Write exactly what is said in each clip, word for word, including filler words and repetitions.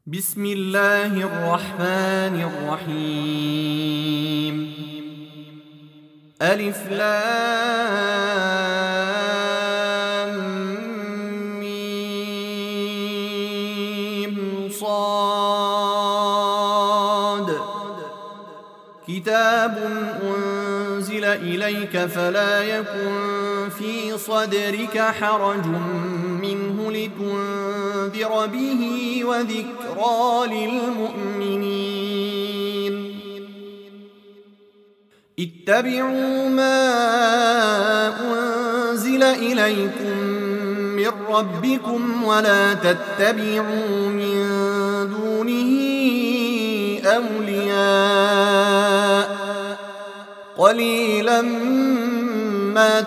بسم الله الرحمن الرحيم. ألف لام ميم صاد. كتاب أنزل إليك فلا يكن في صدرك حرج منه لتنذر به وذكرى للمؤمنين. اتبعوا ما أنزل إليكم من ربكم ولا تتبعوا من دونه أولياء قليلا ما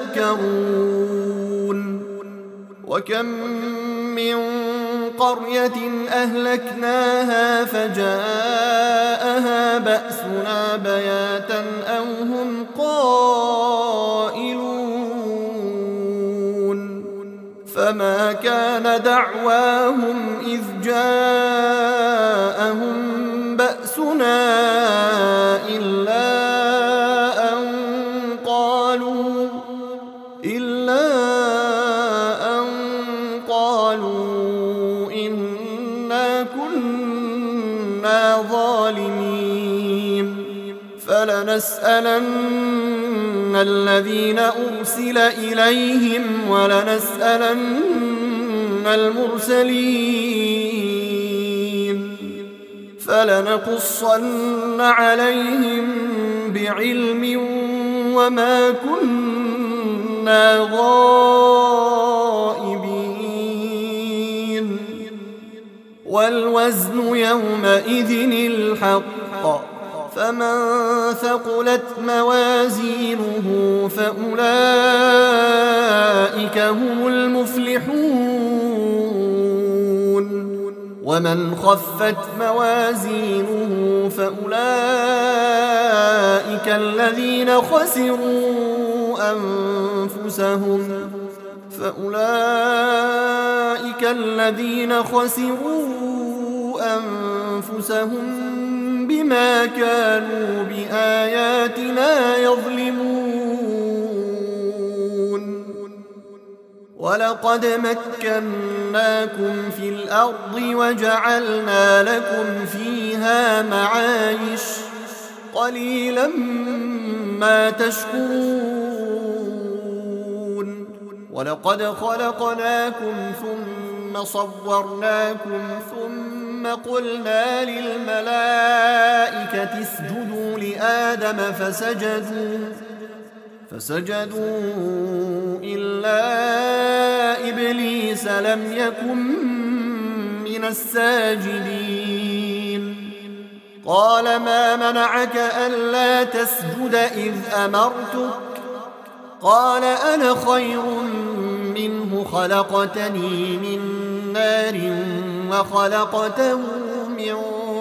تذكرون. وكم من قرية أهلكناها فجاءها بأسنا بياتا أو هم قائلون. فما كان دعواهم إذ جاءهم بأسنا إلا أن قالوا إلا أن قالوا إنا كنا ظالمين. فلنسألن الذين أرسل إليهم ولنسألن المرسلين فلنقصن عليهم بعلم وما كنا غائبين. والوزن يومئذ الحق فمن ثقلت موازينه فأولئك هم المفلحون. ومن خفت موازينه فأولئك الذين خسروا أنفسهم فأولئك الذين خسروا أنفسهم بما كانوا بآياتنا يظلمون. ولقد مكناكم في الأرض وجعلنا لكم فيها معايش قليلا ما تشكرون. ولقد خلقناكم ثم صورناكم ثم قلنا للملائكة اسجدوا لآدم فسجدوا فسجدوا إلا إبليس لم يكن من الساجدين. قال ما منعك ألا تسجد إذ أمرتك؟ قال أنا خير منه خلقتني من نار وخلقته من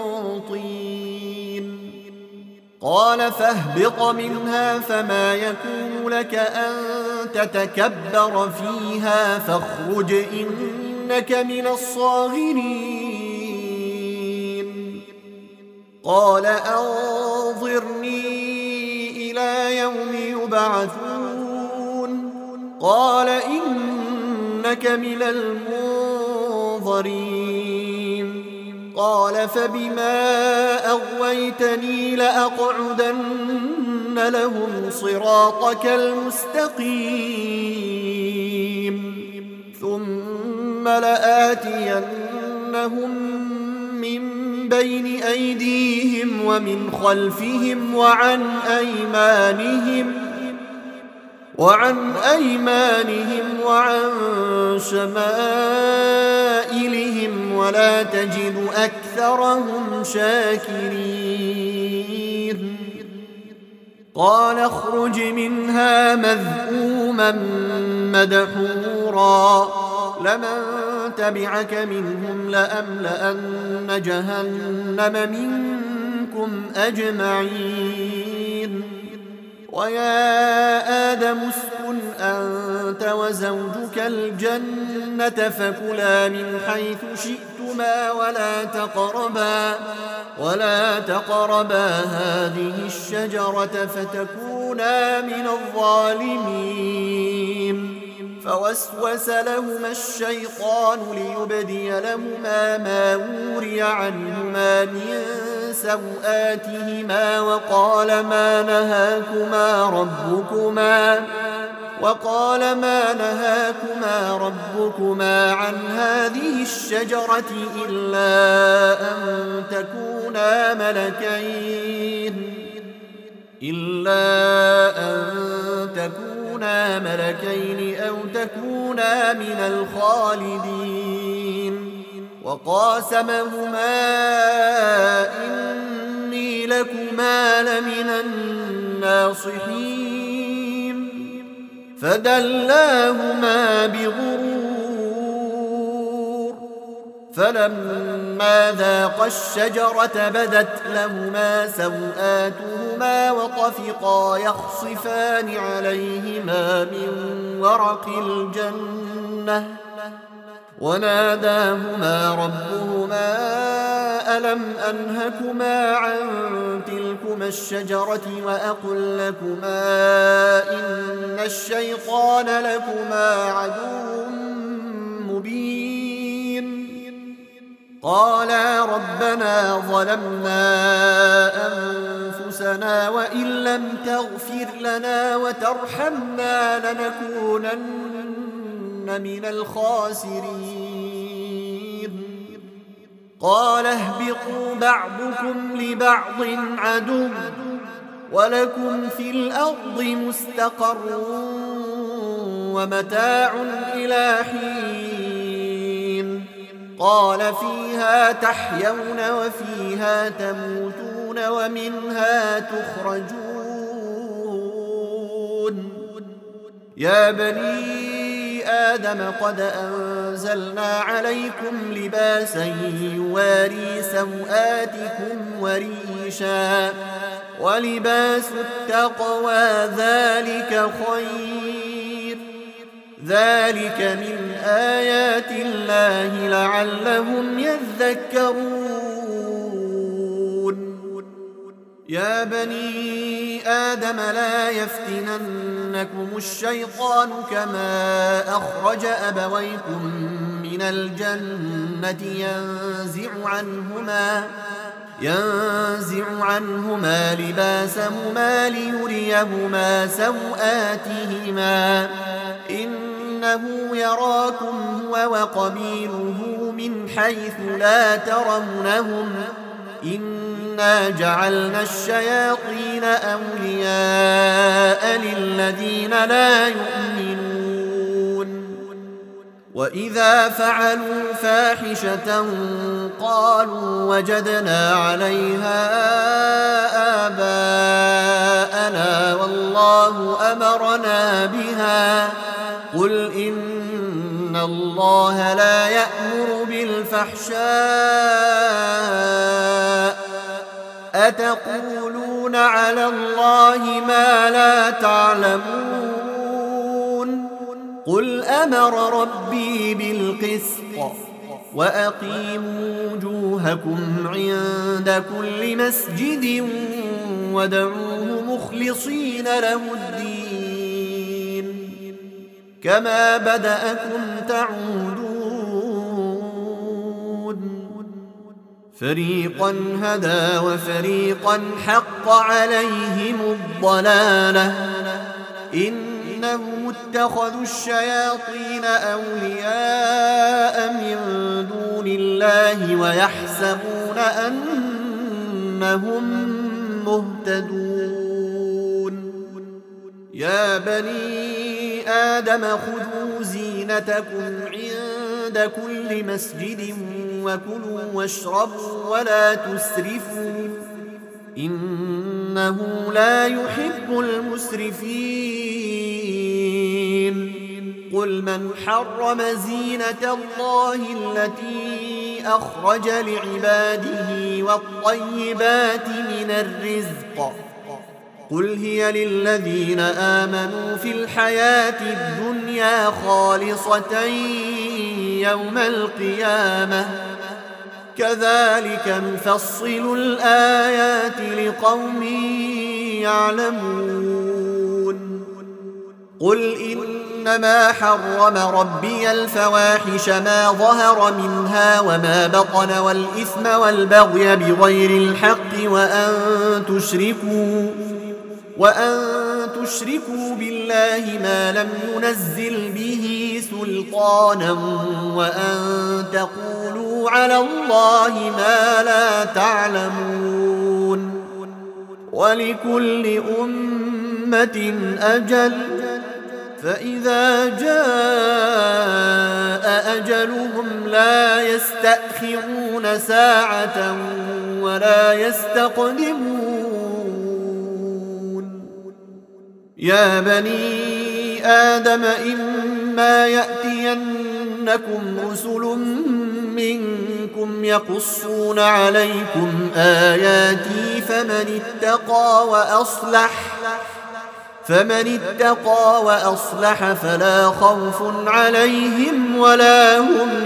طين. قال فاهبط منها فما يكون لك أن تتكبر فيها فاخرج إنك من الصاغرين. قال أنظرني إلى يوم يبعثون. قال إنك من المنظرين. قال فبما أغويتني لأقعدن لهم صراطك المستقيم ثم لآتينهم من بين أيديهم ومن خلفهم وعن أيمانهم وعن أيمانهم وعن شمائلهم ولا تجد أكثرهم شاكرين. قال اخرج منها مذءوما مدحورا لمن تبعك منهم لأملأن جهنم منكم أجمعين. ويا آدم اسكن أنت وزوجك الجنة فكلا من حيث شئتما تباشروهما ولا تقربا ولا تقربا هذه الشجرة فتكونا من الظالمين. فوسوس لهما الشيطان ليبدي لهما ما وري عنهما من سوآتهما وقال ما نهاكما ربكما وقال ما نهاكما ربكما عن هذه الشجرة إلا أن تكونا ملكين إلا أن تكونا ملكين أو تكونا من الخالدين. وقاسمهما إني لكما لمن الناصحين فدلاهما بغرور فلما ذاقا الشجرة بدت لهما سوآتهما وطفقا يخصفان عليهما من ورق الجنة وناداهما ربهما ألم أنهكما عن تلكما الشجرة وأقل لكما إن الشيطان لكما عدو مبين. قالا ربنا ظلمنا أنفسنا وإن لم تغفر لنا وترحمنا لنكونن من الخاسرين. قال اهبطوا بعضكم لبعض عدو ولكم في الأرض مستقر ومتاع إلى حين. قال فيها تحيون وفيها تموتون ومنها تخرجون. يا بني آدم قد أنزلنا عليكم لباسا يواري سوآتكم وريشا ولباس التقوى ذلك خير ذلك من آيات الله لعلهم يذكرون. يا بني آدم لا يفتننكم الشيطان كما أخرج أبويكم من الجنة ينزع عنهما ينزع عنهما لباسهما ليريهما سوآتهما إنه يراكم هو وقبيله من حيث لا ترونهم إنا جعلنا الشياطين أولياء للذين لا يؤمنون. وإذا فعلوا فاحشة قالوا وجدنا عليها آباءنا والله أمرنا بها قل إن الله لا يأمر بالفحشاء أتقولون على الله ما لا تعلمون. قل أمر ربي بالقسط وأقيموا وجوهكم عند كل مسجد وادعوه مخلصين له الدين كما بدأكم تعودون. فريقا هدى وفريقا حق عليهم الضلالة إنهم اتخذوا الشياطين أولياء من دون الله ويحسبون أنهم مهتدون. يا بني آدم خذوا زينتكم عند كل مسجد وكلوا واشربوا ولا تسرفوا إنه لا يحب المسرفين. قل من حرم زينة الله التي أخرج لعباده والطيبات من الرزق قل هي للذين آمنوا في الحياة الدنيا خالصة يوم القيامة كذلك نفصل الآيات لقوم يعلمون قل إنما حرم ربي الفواحش ما ظهر منها وما بطن والإثم والبغي بغير الحق وأن تشركوا وأن تشركوا بالله ما لم ينزل به سلطانا وأن تقولوا على الله ما لا تعلمون ولكل أمة أجل فإذا جاء أجلهم لا يستأخرون ساعة ولا يستقدمون يا بني آدم إما يأتينكم رسل منكم يقصون عليكم آياتي فمن اتقى وأصلح فمن اتقى وأصلح فلا خوف عليهم ولا هم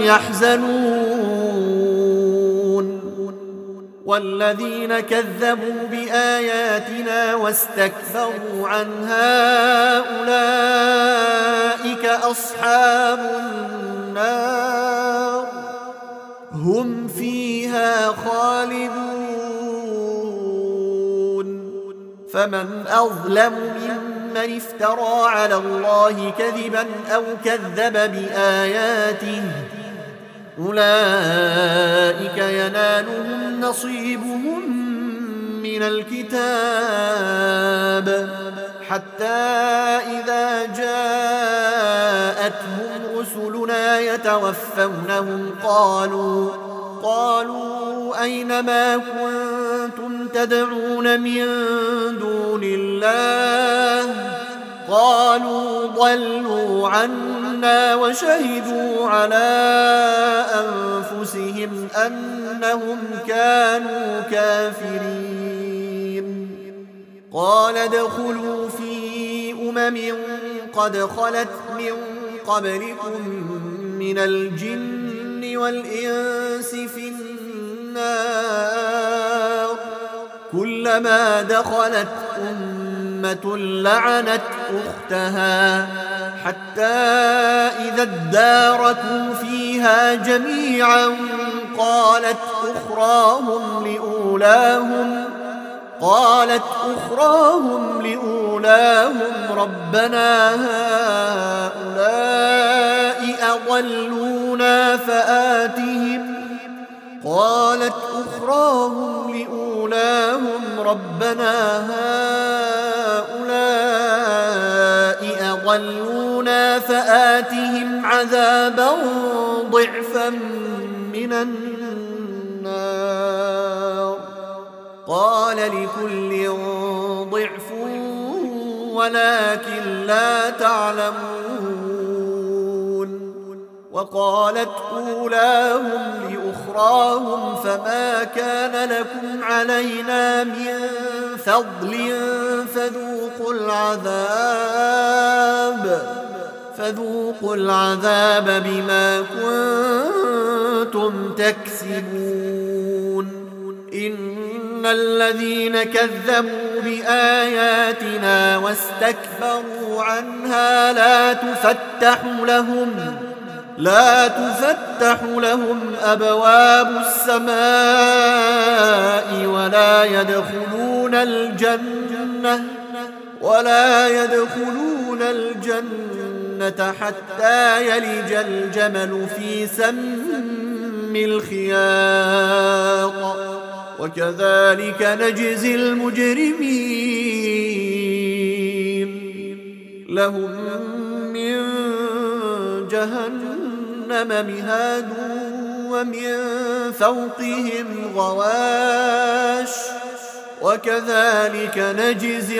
يحزنون والذين كذبوا بآياتنا واستكبروا عنها أولئك أصحاب النار هم فيها خالدون فمن أظلم ممن افترى على الله كذبا أو كذب بآياته أولئك ينالهم نصيبهم من الكتاب حتى إذا جاءتهم رسلنا يتوفونهم قالوا قالوا أين ما كنتم تدعون من دون الله قالوا ضلوا عنا وشهدوا على أنفسهم أنهم كانوا كافرين قال ادخلوا في أمم قد خلت من قبلكم من الجن والإنس في النار كلما دخلت أمة لعنت أختها حتى إذا اداركوا فيها جميعا قالت أخراهم لأولاهم قالت أخراهم لأولاهم ربنا هؤلاء أضلونا فآتهم قالت أخراهم لأولاهم ربنا هؤلاء أضلونا فآتهم عذابا ضعفا من النار قال لكل ضعف ولكن لا تعلمون وقالت أولاهم لأخراهم فما كان لكم علينا من فضل فذوقوا العذاب فذوقوا العذاب بما كنتم تكسبون إن الذين كذبوا بآياتنا واستكبروا عنها لا تفتح لهم لا تفتح لهم أبواب السماء ولا يدخلون الجنة ولا يدخلون الجنة حتى يلج الجمل في سم الخياط وكذلك نجزي المجرمين لهم من جهنم مهاد ومن فوقهم غواش وكذلك نجزي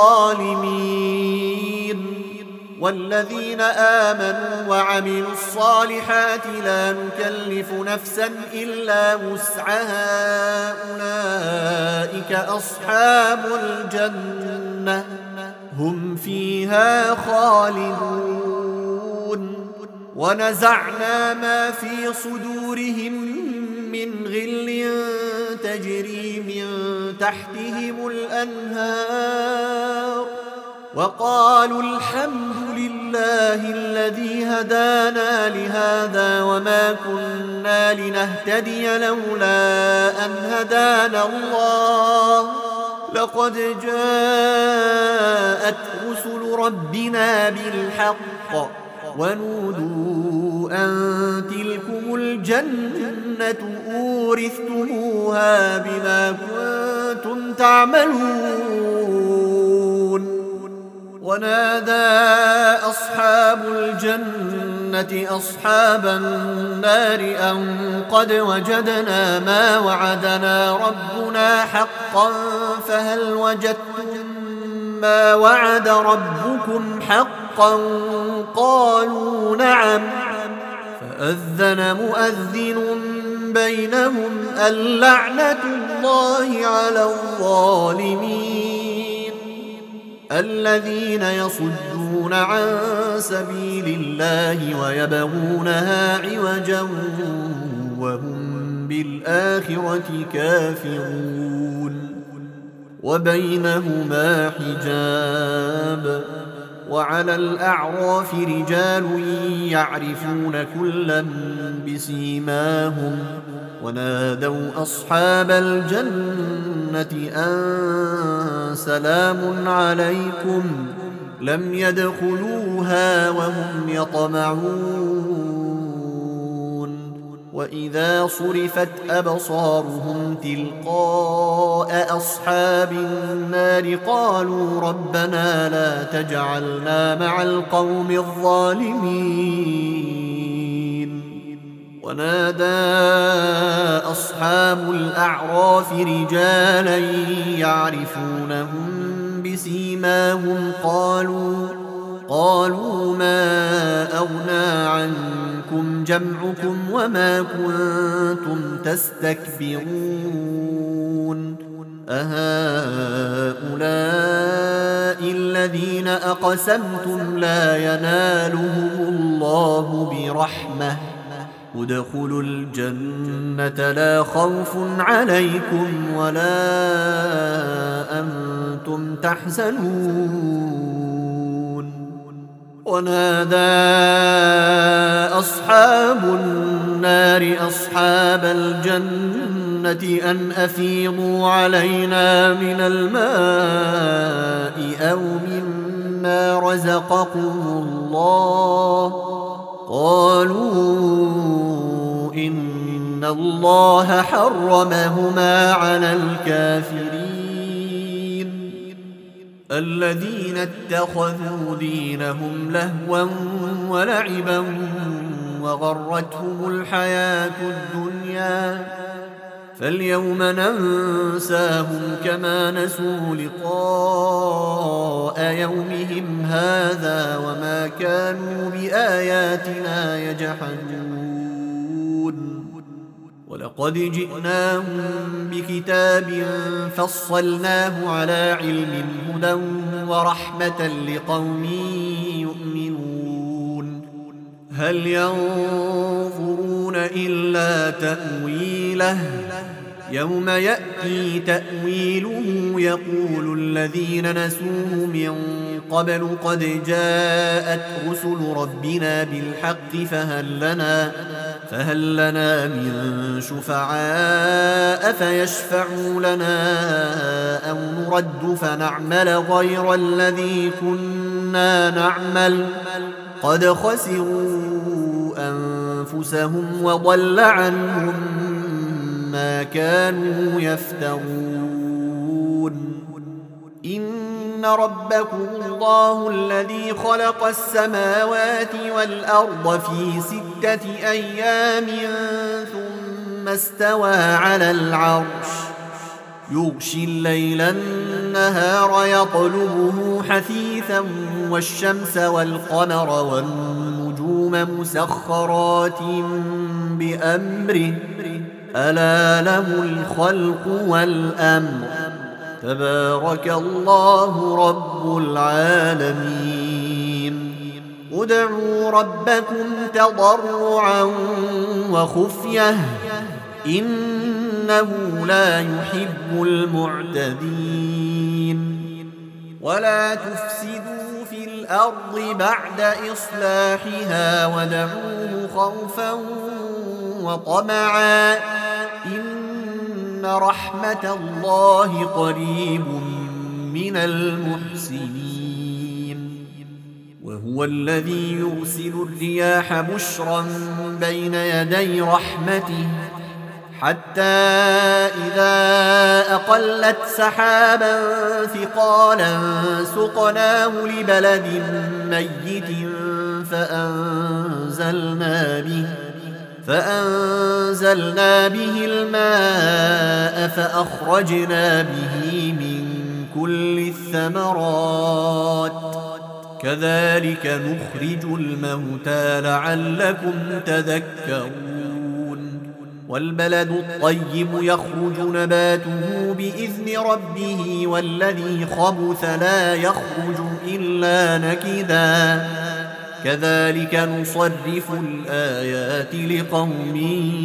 الظالمين والذين آمنوا وعملوا الصالحات لا نكلف نفسا إلا وسعها أولئك أصحاب الجنة هم فيها خالدون ونزعنا ما في صدورهم من غل تجري من تحتهم الأنهار وقالوا الحمد لله الذي هدانا لهذا وما كنا لنهتدي لولا أن هدانا الله لقد جاءت رسل ربنا بالحق ونودوا أن تلكم الجنة أورثتموها بما كنتم تعملون ونادى أصحاب الجنة أصحاب النار أن قد وجدنا ما وعدنا ربنا حقا فهل وجدتم ما وعد ربكم حقا قالوا نعم فأذن مؤذن بينهم اللعنة الله على الظالمين الذين يصدون عن سبيل الله ويبغونها عوجا وهم بالآخرة كافرون وبينهما حجاب وعلى الأعراف رجال يعرفون كلا بسيماهم ونادوا أصحاب الجنة أن سلام عليكم لم يدخلوها وهم يطمعون وإذا صرفت أبصارهم تلقاء أصحاب النار قالوا ربنا لا تجعلنا مع القوم الظالمين ونادى أصحاب الأعراف رجالا يعرفونهم بسيماهم قالوا قالوا ما أغنى عنكم جمعكم وما كنتم تستكبرون أهؤلاء الذين أقسمتم لا ينالهم الله برحمة ادخلوا الجنة لا خوف عليكم ولا أنتم تحزنون ونادى أصحاب النار أصحاب الجنة أن أفيضوا علينا من الماء أو مما رزقكم الله قالوا إن الله حرمهما على الكافرين الذين اتخذوا دينهم لهوا ولعبا وغرتهم الحياة الدنيا فاليوم ننساهم كما نسوا لقاء يومهم هذا وما كانوا بآياتنا يجحدون ولقد جئناهم بكتاب فصلناه على علم هدى ورحمة لقوم يؤمنون هل ينظرون إلا تأويله يوم يأتي تأويله يقول الذين نسوه من قبل قد جاءت رسل ربنا بالحق فهل لنا فهل لنا من شفعاء فيشفعوا لنا أو نرد فنعمل غير الذي كنا نعمل قد خسروا أنفسهم وضل عنهم ما كانوا يفترون إن ربكم الله الذي خلق السماوات والأرض في ستة أيام ثم استوى على العرش يغشي الليل النهار يطلبه حثيثا والشمس والقمر والنجوم مسخرات بأمره ألا له الخلق والأمر تبارك الله رب العالمين ادعوا ربكم تضرعا وخفية إنه لا يحب المعتدين ولا تفسدوا في الأرض بعد إصلاحها ودعوه خوفا وطمعا إن رحمة الله قريب من المحسنين وهو الذي يرسل الرياح بشرا بين يدي رحمته حتى إذا أقلت سحابا ثقالا سقناه لبلد ميت فأنزلنا به فأنزلنا به الماء فأخرجنا به من كل الثمرات كذلك نخرج الموتى لعلكم تذكرون والبلد الطيب يخرج نباته بإذن ربه والذي خبث لا يخرج إلا نكدا كذلك نصرف الآيات لقوم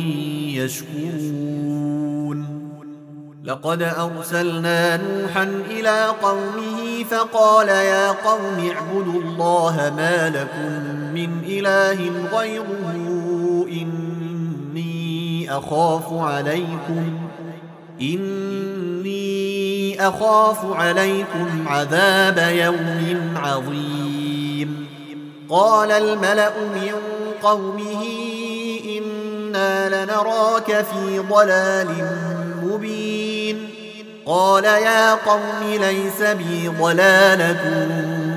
يشكرون لقد أرسلنا نوحا إلى قومه فقال يا قوم اعبدوا الله ما لكم من إله غيره إني أخاف عليكم إني أخاف عليكم عذاب يوم عظيم قال الملأ من قومه إنا لنراك في ضلال مبين قال يا قوم ليس بي ضلالة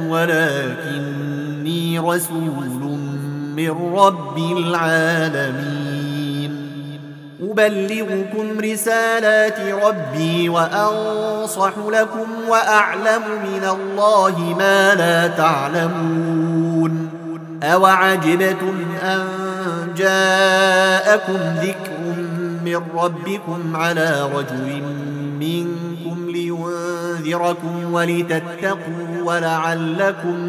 ولكني رسول من رب العالمين أبلغكم رسالات ربي وأنصح لكم وأعلم من الله ما لا تعلمون أوعجبتم أن جاءكم ذكر من ربكم على رجل منكم لينذركم ولتتقوا ولعلكم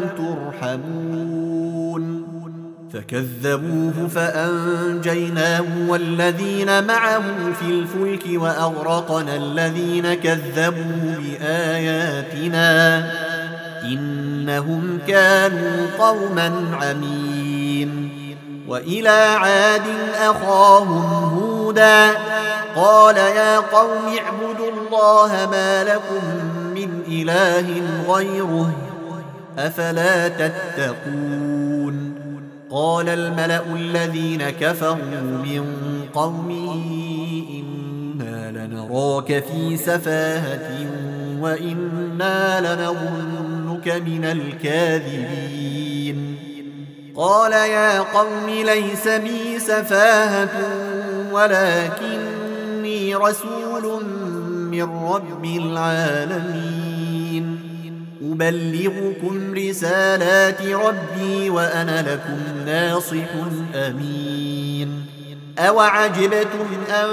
ترحمون فكذبوه فأنجيناه والذين معه في الفلك وأغرقنا الذين كذبوا بآياتنا إنهم كانوا قوما عمين وإلى عاد أخاهم هودا قال يا قوم اعبدوا الله ما لكم من إله غيره أفلا تتقون قال الملأ الذين كفروا من قومه إنا لنراك في سفاهة وإنا لنظنك من الكاذبين قال يا قوم ليس بي سفاهة ولكني رسول من رب العالمين أبلغكم رسالات ربي وأنا لكم ناصح أمين أوعجبتم أن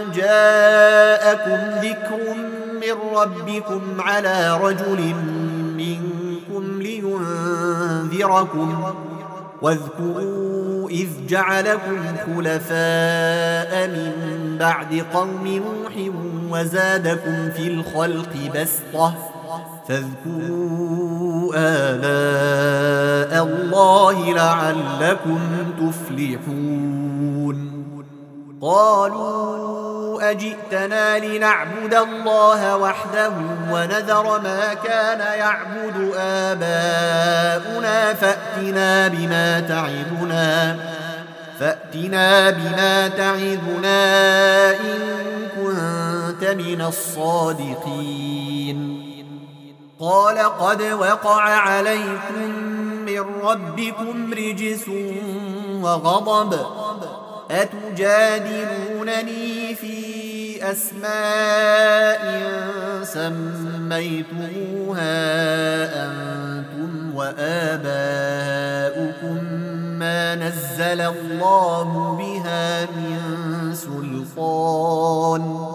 جاءكم ذكر من ربكم على رجل منكم لينذركم واذكروا إذ جعلكم خلفاء من بعد قوم نوح وزادكم في الخلق بسطة فاذكروا آلاء الله لعلكم تفلحون قالوا أجئتنا لنعبد الله وحده ونذر ما كان يعبد آباؤنا فأتنا بما تعدنا فأتنا بما تعدنا إن كنت من الصادقين قال قد وقع عليكم من ربكم رجس وغضب أتجادلونني في أسماء سميتموها أنتم وآباؤكم ما نزل الله بها من سلطان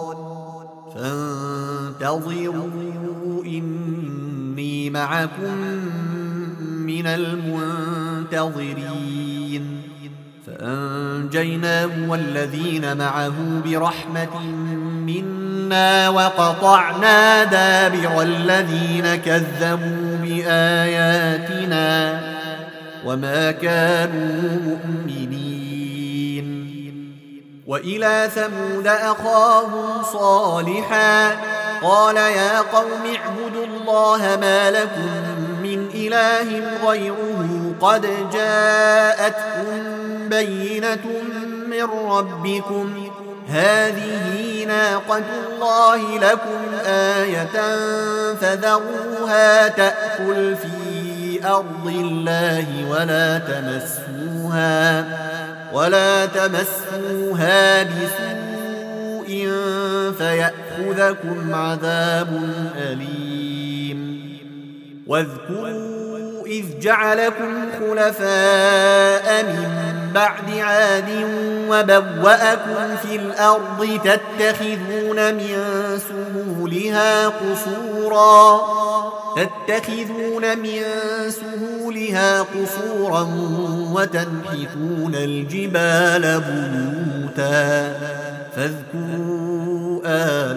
فانتظروا إني معكم من المنتظرين فأنجيناه والذين معه برحمة منا وقطعنا دابر الذين كذبوا بآياتنا وما كانوا مؤمنين. وإلى ثمود أخاهم صالحا قال يا قوم اعبدوا الله ما لكم من إله غيره قد جاءتكم بينة من ربكم هذه ناقة الله لكم آية فذروها تأكل في أرض الله ولا تمسوها ولا تمسوها بسوء فيأخذكم عذاب أليم. واذكروا إذ جعلكم خلفاء من بعد عاد وبوأكم في الأرض تتخذون من سهولها قصورا تتخذون من سهولها قصورا وتنحتون الجبال بيوتا فاذكروا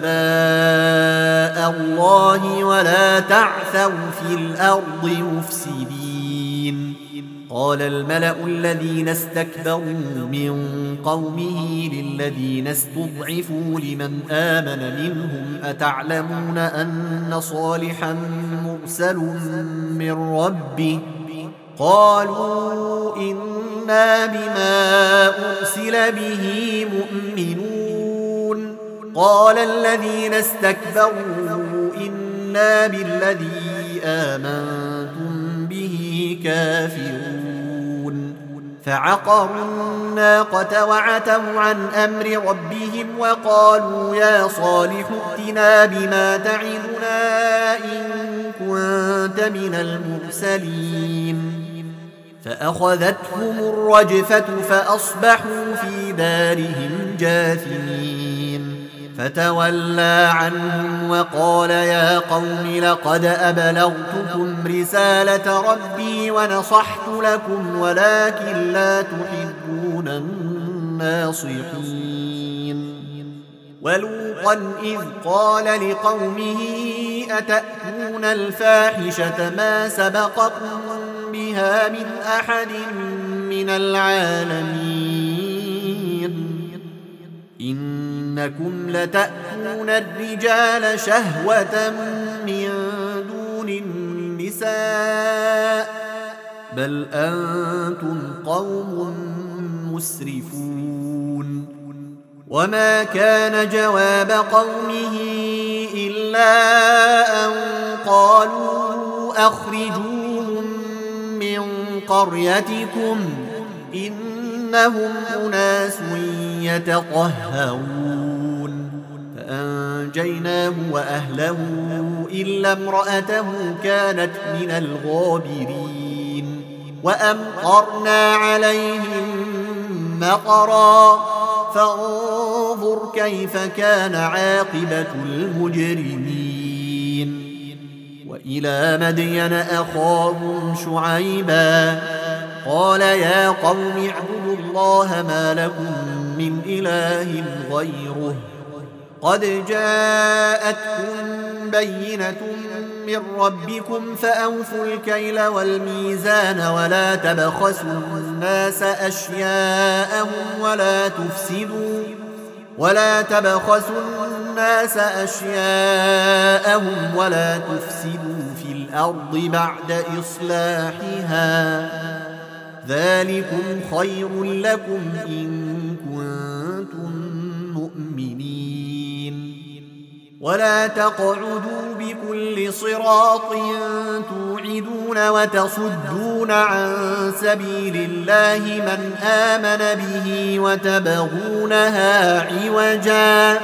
آلاء الله ولا تعثوا في الأرض مفسدين. قال الملأ الذين استكبروا من قومه للذين استضعفوا لمن آمن منهم أتعلمون أن صالحا مرسل من ربه قالوا إنا بما أرسل به مؤمنون. قال الذين استكبروا إنا بالذي آمنتم به كافرون. فعقروا الناقة وعتوا عن أمر ربهم وقالوا يا صالح ائتنا بما تعدنا إن كنت من المرسلين. فأخذتهم الرجفة فأصبحوا في دارهم جاثمين. فتولى عنهم وقال يا قوم لقد أبلغتكم رسالة ربي ونصحت لكم ولكن لا تحبون الناصحين. ولوطا إذ قال لقومه أتأتون الفاحشة ما سبقكم بها من أحد من العالمين إنكم لتأتون الرجال شهوة من دون النساء بل أنتم قوم مسرفون. وما كان جواب قومه إلا أن قالوا أخرجوهم من قريتكم إنهم أناس يتطهرون. فأنجيناه وأهله إلا امرأته كانت من الغابرين. وأمطرنا عليهم مطرا فانظر كيف كان عاقبة المجرمين. وإلى مدين أخاهم شعيبا قال يا قوم اعبدوا الله ما لكم من إله غيره قد جاءتكم بينة من ربكم فأوفوا الكيل والميزان ولا تبخسوا الناس أشياءهم ولا تفسدوا ولا تبخسوا الناس أشياءهم ولا تفسدوا في الأرض بعد إصلاحها ذلكم خير لكم إن كنتم مؤمنين. ولا تقعدوا بكل صراط توعدون وتصدون عن سبيل الله من آمن به وتبغونها عوجا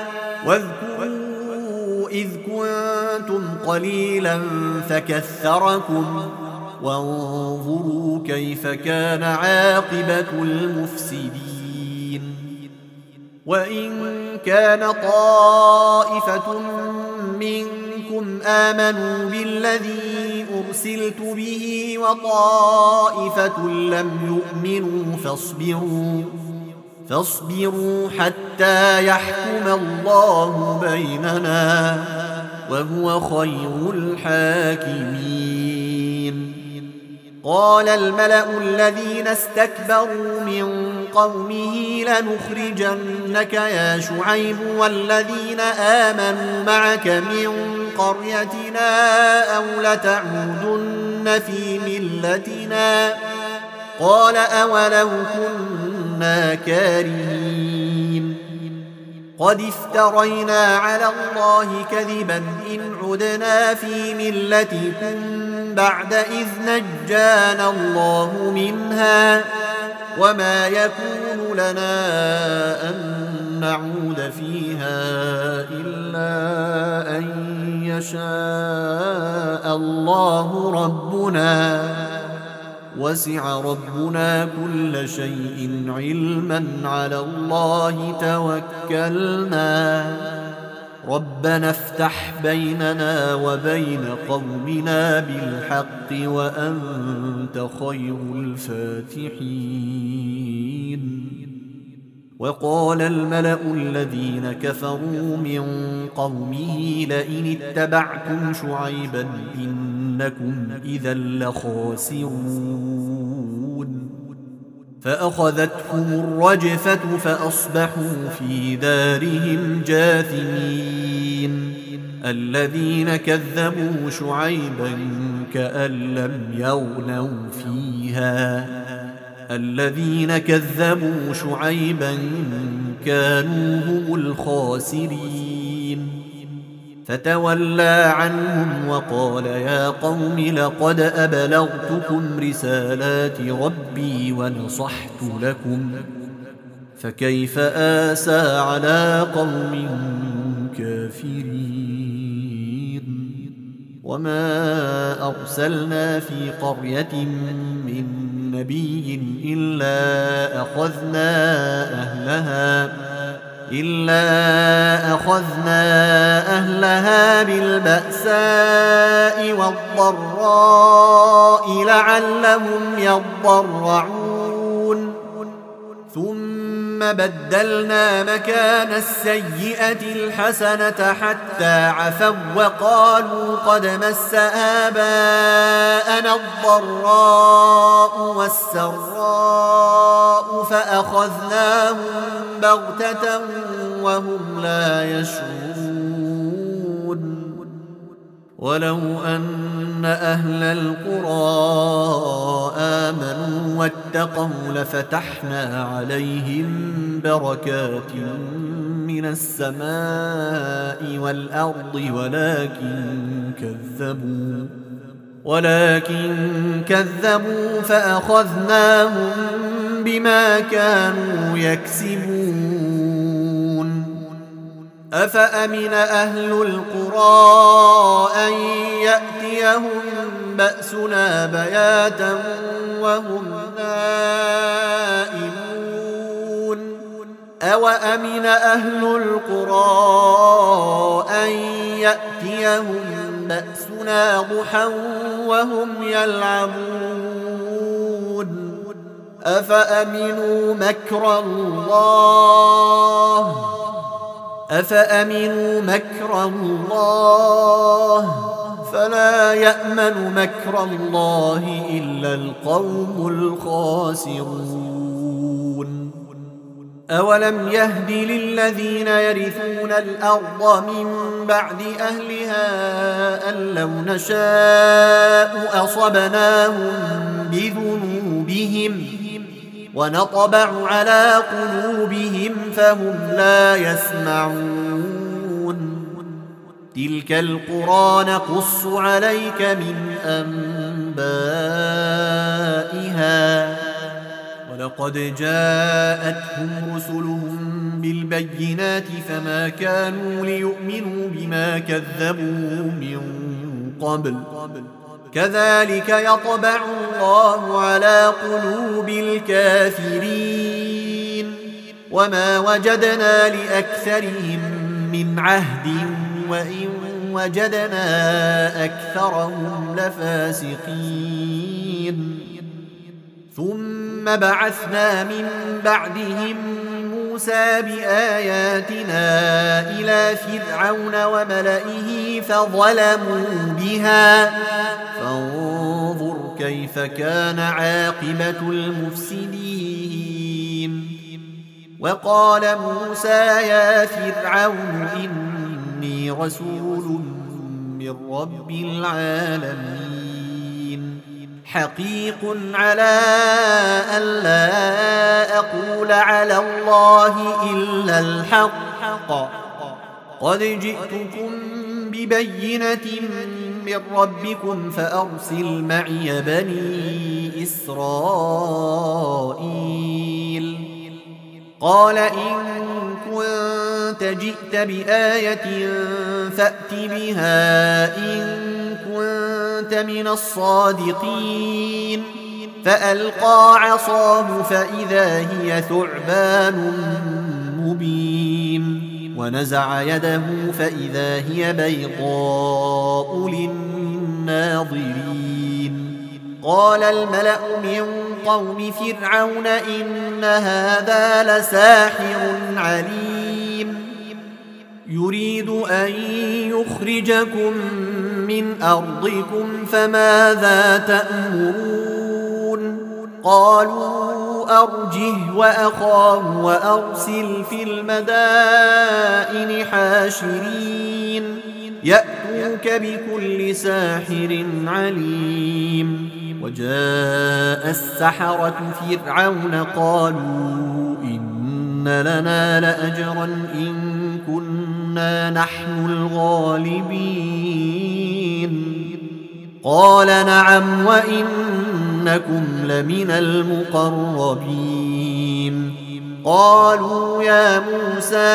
واذكروا إذ كنتم قليلا فكثركم وانظروا كيف كان عاقبة المفسدين. وإن كان طائفة منكم آمنوا بالذي أرسلت به وطائفة لم يؤمنوا فاصبروا فاصبروا حتى يحكم الله بيننا وهو خير الحاكمين. قال الملأ الذين استكبروا من قومه لنخرجنك يا شعيب والذين آمنوا معك من قريتنا أو لتعودن في ملتنا. قال أولو كنا كارهين قد افترينا على الله كذبا إن عدنا في ملتكم بعد إذ نجانا الله منها وما يكون لنا أن نعود فيها إلا أن يشاء الله ربنا وسع ربنا كل شيء علما على الله توكلنا ربنا افتح بيننا وبين قومنا بالحق وأنت خير الفاتحين. وقال الملأ الذين كفروا من قومه لئن اتبعتم شعيبا إنكم إذا لخاسرون. فأخذتهم الرجفة فأصبحوا في دارهم جاثمين. الذين كذبوا شعيبا كأن لم يغنوا فيها الذين كذبوا شعيبا كانوا هم الخاسرين. فتولى عنهم وقال يا قوم لقد أبلغتكم رسالات ربي ونصحت لكم فكيف آسى على قوم كافرين. وما أرسلنا في قرية من نبي إلا أخذنا أهلها إلا أخذنا أهلها بالبأساء والضراء لعلهم يضرعون. ثم بدلنا مكان السيئة الحسنة حتى عفوا وقالوا قد مس آباءنا الضراء والسراء فأخذناهم بغتة وهم لا يشعرون. ولو أن أهل القرى آمنوا واتقوا لفتحنا عليهم بركات من السماء والأرض ولكن كذبوا ولكن كذبوا فأخذناهم بما كانوا يكسبون. أفأمن أهل القرى أن يأتيهم بأسنا بياتا وهم نائمون أوأمن أهل القرى أن يأتيهم بأسنا ضحى وهم يلعبون أفأمنوا مكر الله أفأمنوا مكر الله فلا يأمن مكر الله إلا القوم الخاسرون. أولم يهد للذين يرثون الأرض من بعد أهلها أن لو نشاء أصبناهم بذنوبهم ونطبع على قلوبهم فهم لا يسمعون. تلك القرى نقص عليك من أنبائها ولقد جاءتهم رسلهم بالبينات فما كانوا ليؤمنوا بما كذبوا من قبل كذلك يطبع الله على قلوب الكافرين. وما وجدنا لأكثرهم من عهد وإن وجدنا أكثرهم لفاسقين. ثم بعثنا من بعدهم موسى بآياتنا إلى فرعون وملئه فظلموا بها فانظر كيف كان عاقبة المفسدين. وقال موسى يا فرعون إني رسول من رب العالمين حقيق على ألا أقول على الله إلا الحق قد جئتكم ببينة من ربكم فأرسل معي بني إسرائيل. قال إن كنت جئت بآية فأت بها إن كنت من الصادقين. فألقى عصاه فإذا هي ثعبان مبين ونزع يده فإذا هي بيضاء للناظرين. قال الملأ من قوم فرعون إن هذا لساحر عليم يريد أن يخرجكم من أرضكم فماذا تأمرون؟ قالوا أرجه وأخاه وأرسل في المدائن حاشرين يأتوك بكل ساحر عليم. وجاء السحرة فرعون قالوا إن لنا لأجرا إن كنا نحن الغالبين. قال نعم وإنكم لمن المقربين. قالوا يا موسى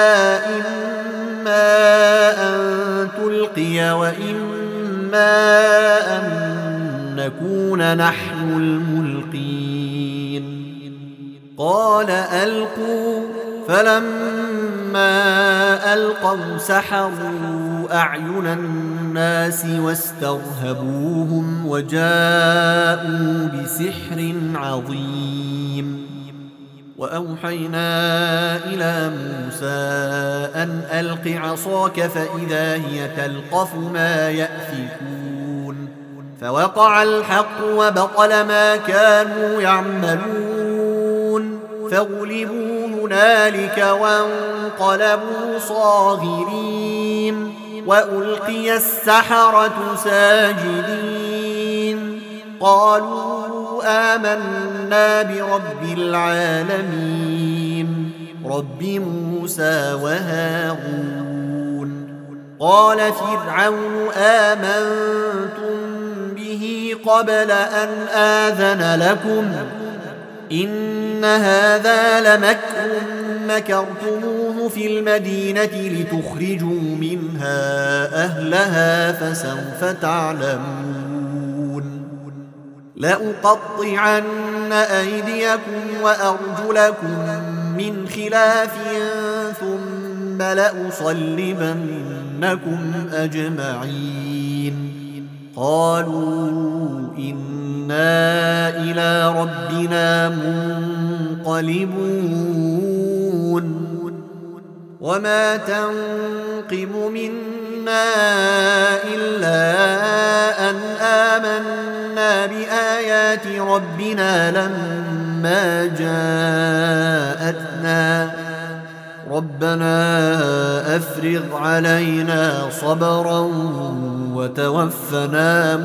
إما أن تلقي وإما أن نكون نحن الملقين. قال ألقوا فلما ألقوا سحروا أعين الناس واسترهبوهم وجاءوا بسحر عظيم. وأوحينا إلى موسى أن ألق عصاك فإذا هي تلقف ما يأفكون. فوقع الحق وبطل ما كانوا يعملون فغلبوا هنالك وانقلبوا صاغرين وألقي السحرة ساجدين. قالوا آمنا برب العالمين رب موسى وهارون. قال فرعون آمنتم به قبل أن آذن لكم إن هذا لمكر مكرتموه في المدينة لتخرجوا منها أهلها فسوف تعلمون. لأقطعن أيديكم وأرجلكم من خلاف ثم لأصلبنكم أجمعين. قالوا إنا إلى ربنا منقلبون. وما تنقم منا إلا أن آمنا بآيات ربنا لما جاءتنا ربنا أفرغ علينا صبرا وتوفنا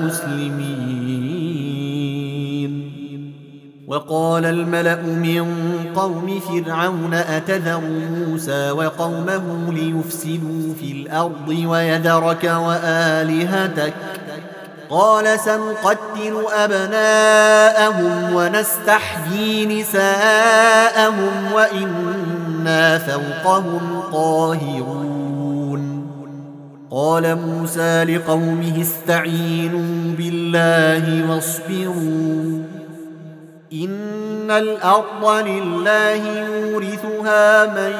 مسلمين. وقال الملأ من قوم فرعون أتذر موسى وقومه ليفسدوا في الأرض ويذرك وآلهتك قال سنقتل أبناءهم ونستحيي نساءهم وإنا فوقهم قاهرون. قال موسى لقومه استعينوا بالله واصبروا إن الأرض لله يورثها من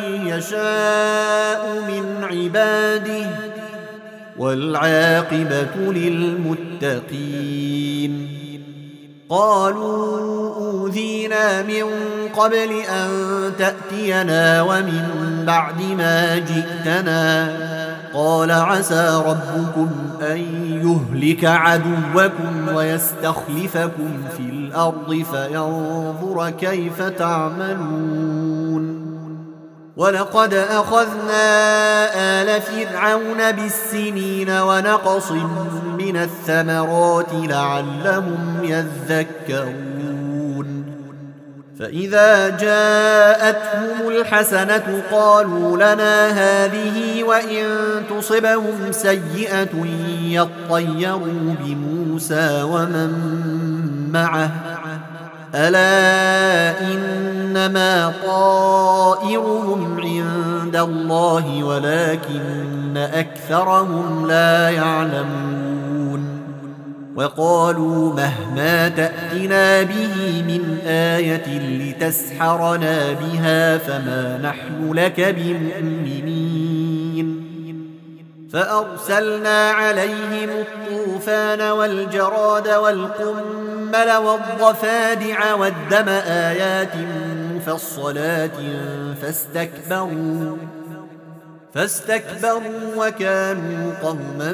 يشاء من عباده والعاقبة للمتقين. قالوا أوذينا من قبل أن تأتينا ومن بعد ما جئتنا قال عسى ربكم أن يهلك عدوكم ويستخلفكم في الأرض فينظر كيف تعملون ولقد أخذنا آل فرعون بالسنين ونقص من الثمرات لعلهم يذكرون فإذا جاءتهم الحسنة قالوا لنا هذه وإن تصبهم سيئة يطيروا بموسى ومن معه ألا إنما طائرهم عند الله ولكن أكثرهم لا يعلمون وقالوا مهما تأتنا به من آية لتسحرنا بها فما نحن لك بمؤمنين فأرسلنا عليهم الطوفان والجراد والقمل والضفادع والدم آيات مفصلات فاستكبروا فاستكبروا وكانوا قوما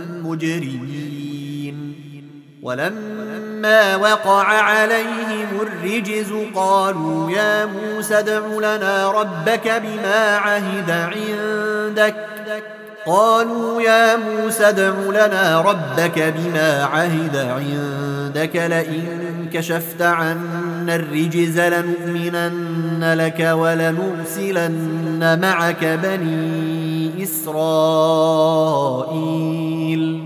مجرمين ولما وقع عليهم الرجز قالوا يا موسى ادع لنا ربك بما عهد عندك قالوا يا موسى ادع لنا ربك بما عهد عندك لئن كشفت عنا الرجز لنؤمنن لك ولنرسلن معك بني إسرائيل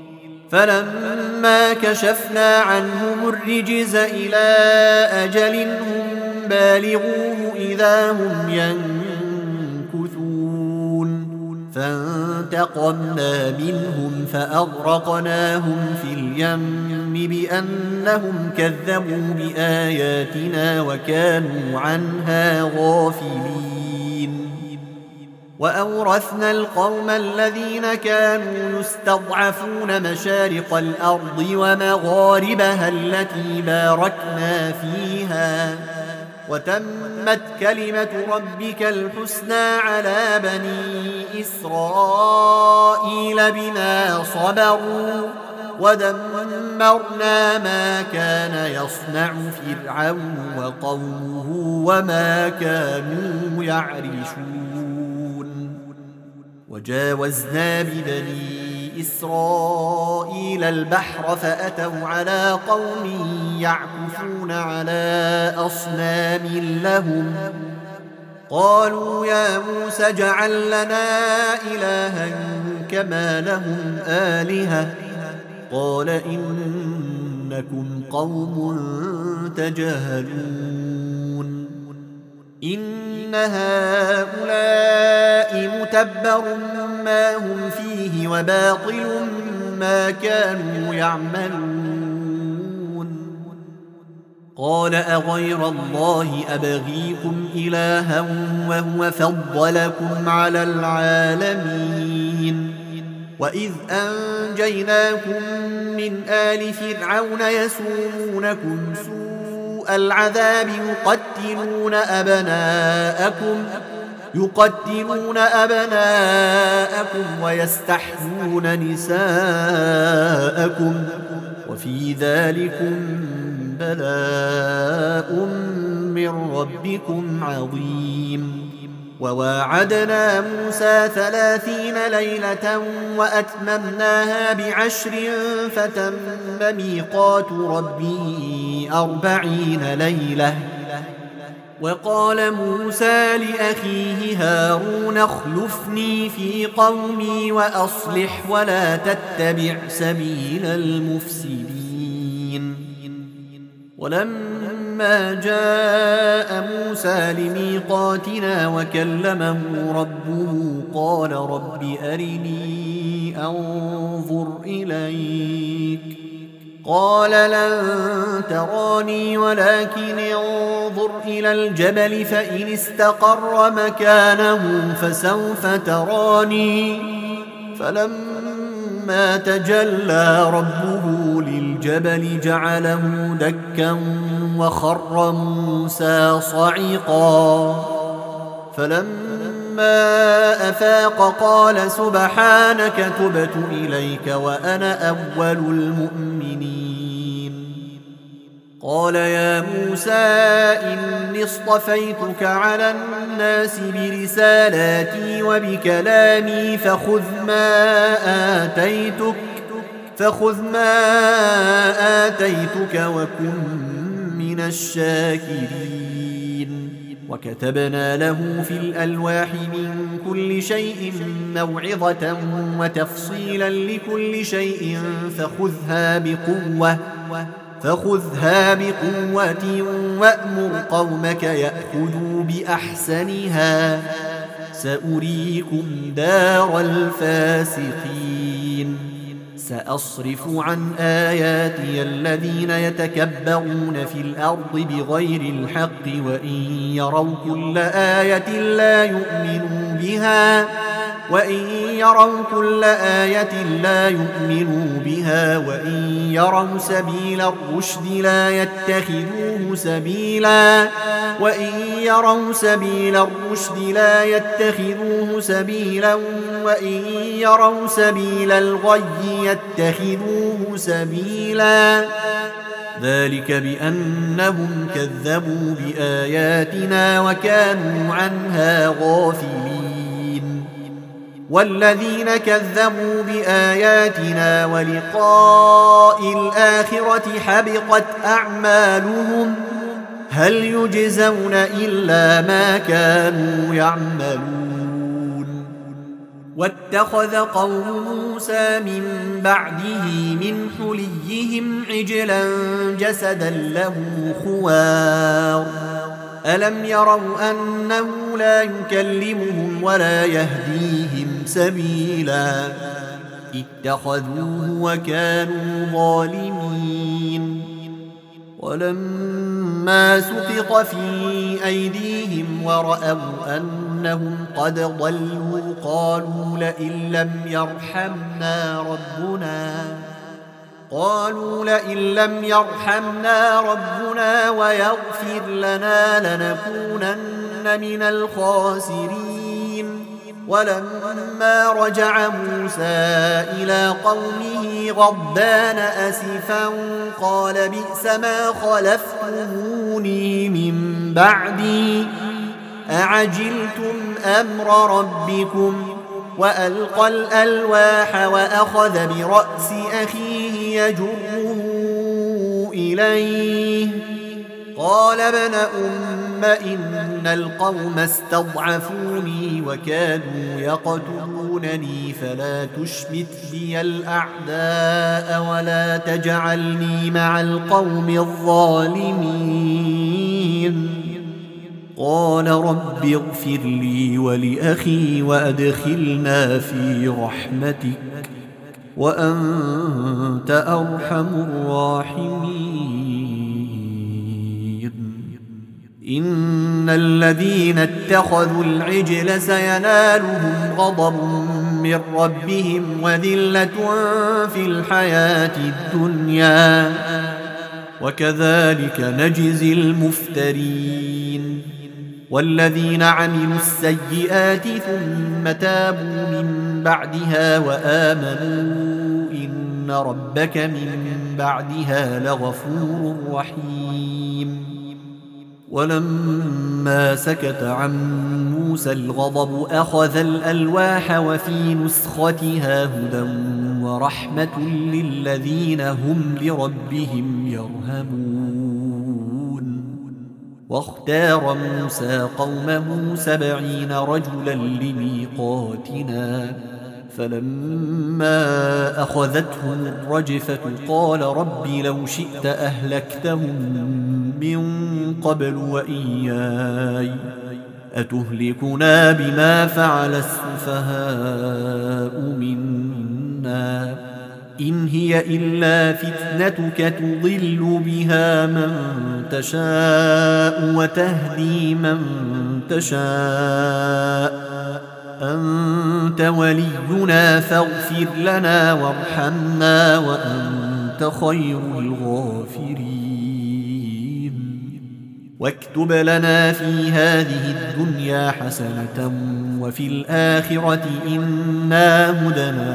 فلما كشفنا عنهم الرجز إلى أجل هم بالغوه إذا هم ينكثون فانتقمنا منهم فأغرقناهم في اليم بأنهم كذبوا بآياتنا وكانوا عنها غافلين وأورثنا القوم الذين كانوا يستضعفون مشارق الأرض ومغاربها التي باركنا فيها وتمت كلمة ربك الحسنى على بني إسرائيل بما صبروا ودمرنا ما كان يصنع فرعون وقومه وما كانوا يعرشون وجاوزنا ببني إسرائيل البحر فأتوا على قوم يعكفون على أصنام لهم قالوا يا موسى اجعل لنا إلها كما لهم آلهة قال إنكم قوم تجهلون إن هؤلاء متبر ما هم فيه وباطل ما كانوا يعملون قال أغير الله أبغيكم إلها وهو فضلكم على العالمين وإذ أنجيناكم من آل فرعون يسومونكم سوء العذاب يقتلون أبناءكم يقتلون أبناءكم ويستحيون نساءكم وفي ذلكم بلاء من ربكم عظيم وواعدنا موسى ثلاثين ليلة وأتممناها بعشر فتم ميقات ربي أربعين ليلة وقال موسى لأخيه هارون اخلفني في قومي وأصلح ولا تتبع سبيل المفسدين ولما جاء موسى لميقاتنا وكلمه ربه قال رب أرني أنظر إليك قال لن تراني ولكن انظر إلى الجبل فإن استقر مكانه فسوف تراني فلما فلما تجلى ربه للجبل جعله دكا وخر موسى صعقا فلما أفاق قال سبحانك تبت إليك وأنا أول المؤمنين قال يا موسى إني اصطفيتك على الناس برسالاتي وبكلامي فخذ ما آتيتك فخذ ما آتيتك وكن من الشاكرين وكتبنا له في الألواح من كل شيء موعظة وتفصيلا لكل شيء فخذها بقوة فخذها بقوة وأمر قومك يأخذوا بأحسنها سأريكم دار الفاسقين سأصرف عن آياتي الذين يتكبرون في الأرض بغير الحق وإن يروا كل آية لا يؤمنوا بها وإن يروا كل آية لا يؤمنوا بها وإن يروا سبيل الرشد لا يتخذوه سبيلا وإن يروا سبيل الرشد لا يتخذوه سبيلا وإن يروا سبيل الغي يتخذوه سبيلا ذلك بأنهم كذبوا بآياتنا وكانوا عنها غافلين والذين كذبوا بآياتنا ولقاء الآخرة حبطت أعمالهم هل يجزون إلا ما كانوا يعملون واتخذ قوم موسى من بعده من حليهم عجلا جسدا له خوار ألم يروا أنه لا يكلمهم ولا يهديهم سبيلا اتخذوه وكانوا ظالمين ولما سقط في أيديهم ورأوا أنهم قد ضلوا قالوا لئن لم يرحمنا ربنا قالوا لئن لم يرحمنا ربنا ويغفر لنا لنكونن من الخاسرين ولما رجع موسى إلى قومه غضبان أسفا قال بئس ما خلفتموني من بعدي أعجلتم أمر ربكم وألقى الألواح وأخذ برأس أخيه يجره إليه قال ابن أم إن القوم استضعفوني وكادوا يقتلونني فلا تشمت بي الأعداء ولا تجعلني مع القوم الظالمين قال رب اغفر لي ولأخي وأدخلنا في رحمتك وأنت أرحم الراحمين إن الذين اتخذوا العجل سينالهم غضب من ربهم وذلة في الحياة الدنيا وكذلك نجزي المفترين والذين عملوا السيئات ثم تابوا من بعدها وآمنوا إن ربك من بعدها لغفور رحيم ولما سكت عن موسى الغضب أخذ الألواح وفي نسختها هدى ورحمة للذين هم لربهم يرهبون واختار موسى قومه سبعين رجلا لميقاتنا فلما أخذتهم الرجفة قال رب لو شئت أهلكتهم من قبل وإياي أتهلكنا بما فعل السفهاء منا إن هي إلا فتنتك تضل بها من تشاء وتهدي من تشاء أنت ولينا فاغفر لنا وارحمنا وأنت خير الغافرين. واكتب لنا في هذه الدنيا حسنة وفي الآخرة إنا هدنا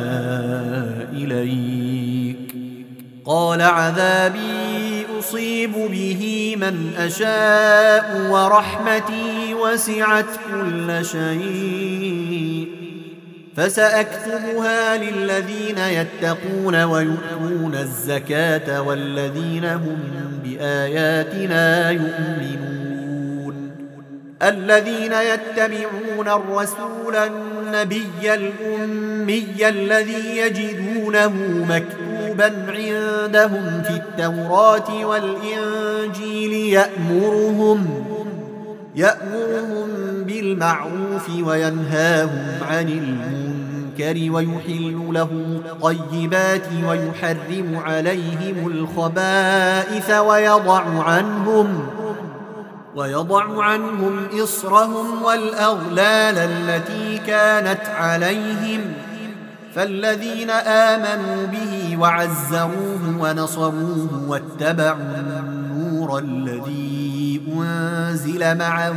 إليك. قال عذابي أصيب به من أشاء ورحمتي وسعت كل شيء فسأكتبها للذين يتقون ويؤتون الزكاة والذين هم بآياتنا يؤمنون. الذين يتبعون الرسول النبي الأمي الذي يجدونه مكتوبا عندهم في التوراة والإنجيل يأمرهم يأمرهم بالمعروف وينهاهم عن المنكر ويحل لهم الطيبات ويحرم عليهم الخبائث ويضع عنهم ويضع عنهم إصرهم والأغلال التي كانت عليهم. فالذين آمنوا به وعزروه ونصروه واتبعوا النور الذي أنزل معه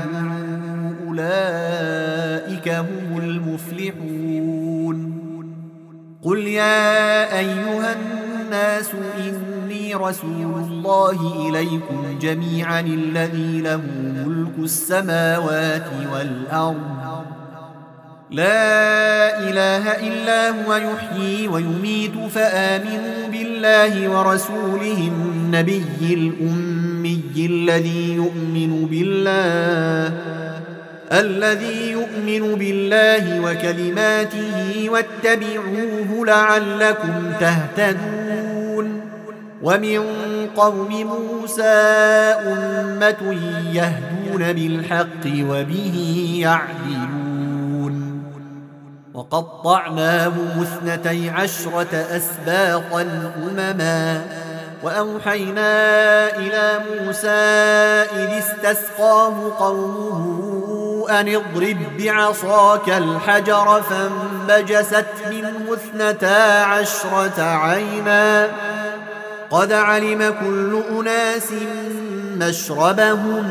أولئك هم المفلحون. قل يا أيها الناس إني رسول الله إليكم جميعا الذي له ملك السماوات والأرض لا إله إلا هو يحيي ويميت فآمنوا بالله ورسوله النبي الأمي الذي يؤمن بالله الذي يؤمن بالله وكلماته واتبعوه لعلكم تهتدون. ومن قوم موسى أمة يهدون بالحق وبه يعدلون. وقطعناهم اثنتي عشرة أسباطا أمما وأوحينا إلى موسى إذ استسقاه قومه أن اضرب بعصاك الحجر فانبجست منه اثنتا عشرة عينا قد علم كل أناس مشربهم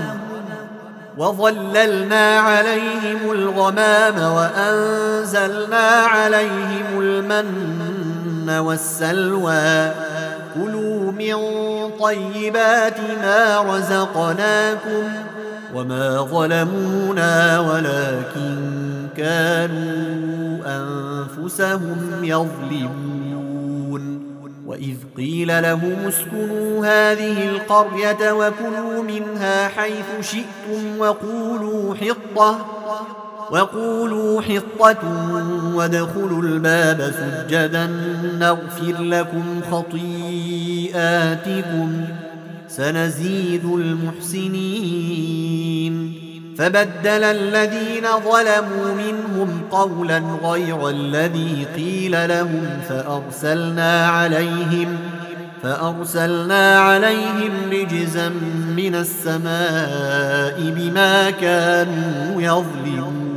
وظللنا عليهم الغمام وأنزلنا عليهم المن والسلوى كلوا من طيبات ما رزقناكم وما ظلمونا ولكن كانوا أنفسهم يظلمون. وإذ قيل لهم اسكنوا هذه القرية وكلوا منها حيث شئتم وقولوا حطة وقولوا حطة وادخلوا الباب سجدا نغفر لكم خطيئاتكم سنزيد المحسنين. فبدل الذين ظلموا منهم قولا غير الذي قيل لهم فأرسلنا عليهم فأرسلنا عليهم رجزا من السماء بما كانوا يظلمون.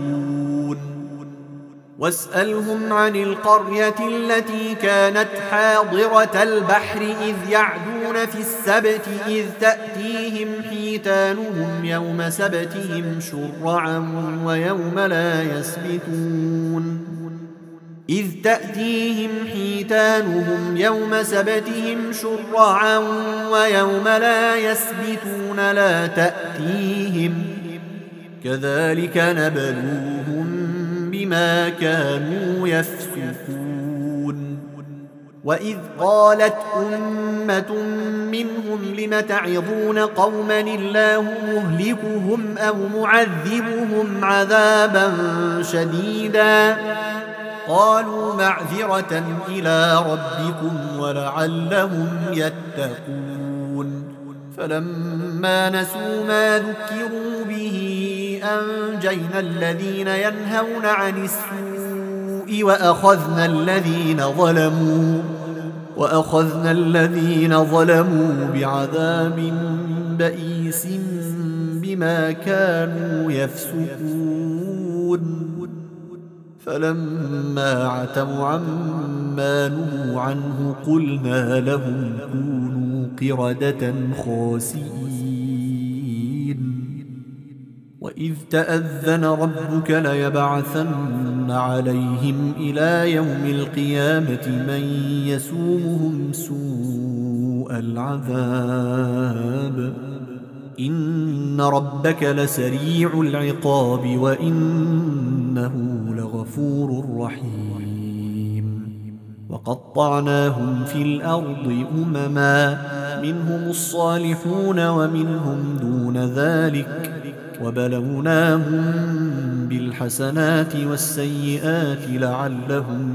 واسألهم عن القرية التي كانت حاضرة البحر إذ يعدون في السبت إذ تأتيهم حيتانهم يوم سبتهم شرعا ويوم لا يسبتون إذ تأتيهم حيتانهم يوم سبتهم شرعا ويوم لا يسبتون لا تأتيهم كذلك نبلوهم بما كانوا يفسقون. وإذ قالت أمة منهم لم تعظون قوما الله مهلكهم أو معذبهم عذابا شديدا قالوا معذرة إلى ربكم ولعلهم يتقون. فلما نسوا ما ذكروا به أنجينا الذين ينهون عن السوء وأخذنا الذين ظلموا وأخذنا الذين ظلموا بعذاب بئيس بما كانوا يفسقون. فلما عتوا عما نهوا عنه قلنا لهم كونوا قردة خاسئين. وإذ تأذن ربك ليبعثن عليهم إلى يوم القيامة من يسومهم سوء العذاب إن ربك لسريع العقاب وإنه لغفور رحيم. وقطعناهم في الأرض أمما منهم الصالحون ومنهم دون ذلك وبلوناهم بالحسنات والسيئات لعلهم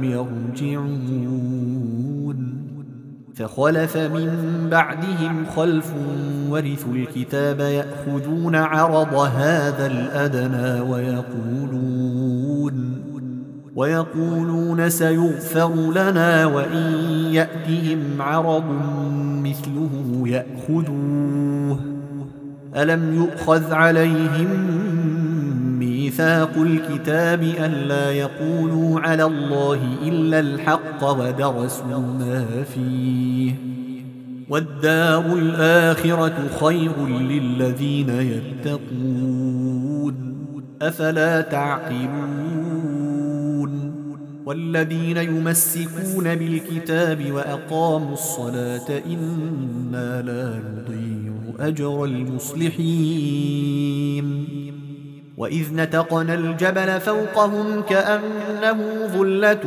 يرجعون. فخلف من بعدهم خلف ورثوا الكتاب يأخذون عرض هذا الأدنى ويقولون ويقولون سيغفر لنا وإن يأتهم عرض مثله يأخذوه ألم يؤخذ عليهم ميثاق الكتاب ألا يقولوا على الله إلا الحق ودرسوا ما فيه والدار الآخرة خير للذين يتقون أفلا تعقلون. والذين يمسكون بالكتاب وأقاموا الصلاة إنا لا نضيع أجر المصلحين. وإذ نتقنا الجبل فوقهم كأنه ظلة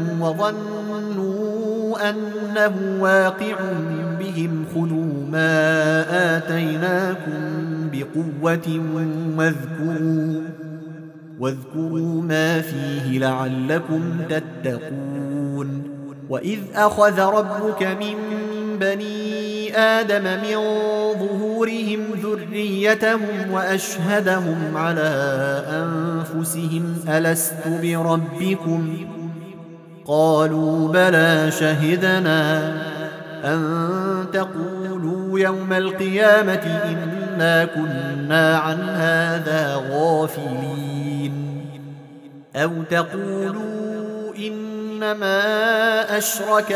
وظنوا أنه واقع بهم خذوا ما آتيناكم بقوة واذكروا واذكروا ما فيه لعلكم تتقون. وإذ أخذ ربك من بني آدم من ظهورهم ذريتهم وأشهدهم على أنفسهم ألست بربكم قالوا بلى شهدنا أن تقولوا يوم القيامة إنا كنا عن هذا غافلين أو تقولوا إنما أشرك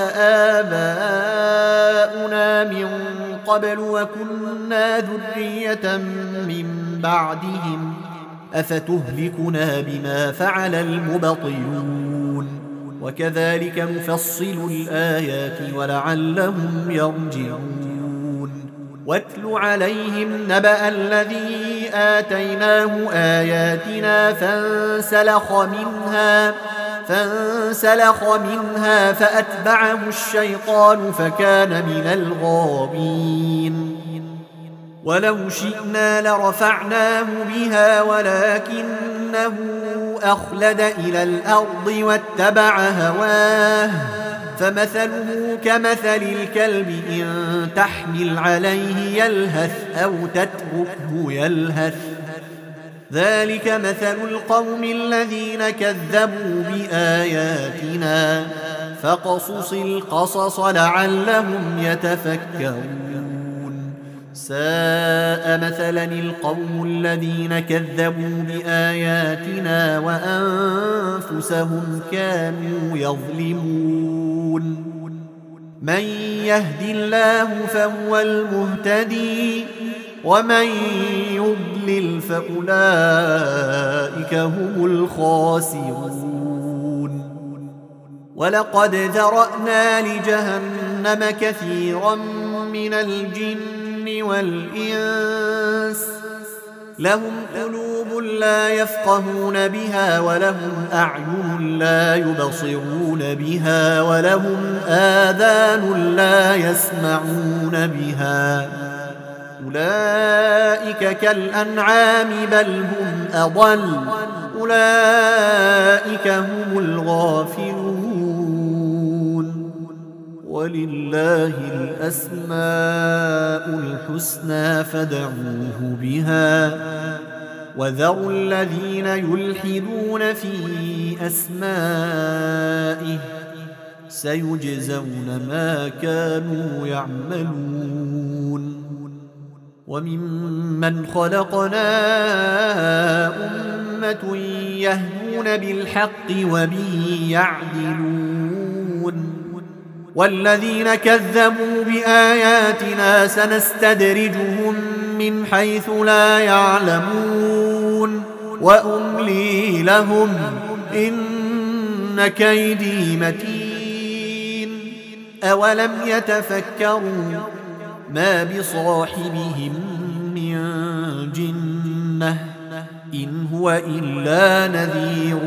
آباؤنا من قبل وكنا ذرية من بعدهم أفتهلكنا بما فعل المبطلون وكذلك نفصل الآيات ولعلهم يرجعون. واتل عليهم نبأ الذي آتيناه آياتنا فانسلخ منها فانسلخ منها فأتبعه الشيطان فكان من الغاوين. ولو شئنا لرفعناه بها ولكنه أخلد إلى الأرض واتبع هواه فمثله كمثل الكلب إن تحمل عليه يلهث أو تتركه يلهث ذلك مثل القوم الذين كذبوا بآياتنا فقصص القصص لعلهم يتفكرون. ساء مثلا القوم الذين كذبوا بآياتنا وأنفسهم كانوا يظلمون. من يهد الله فهو المهتدي ومن يضلل فأولئك هم الخاسرون. ولقد ذرأنا لجهنم كثيرا من الجن والإنس لهم قلوب لا يفقهون بها ولهم أعين لا يبصرون بها ولهم آذان لا يسمعون بها أولئك كالأنعام بل هم أضل أولئك هم الغافلون. ولله الأسماء الحسنى فادعوه بها وذروا الذين يلحدون في أسمائه سيجزون ما كانوا يعملون. وممن خلقنا أمة يهدون بالحق وبه يعدلون والذين كذبوا بآياتنا سنستدرجهم من حيث لا يعلمون وأملي لهم إن كيدي متين أولم يتفكروا ما بصاحبهم من جنة إن هو إلا نذير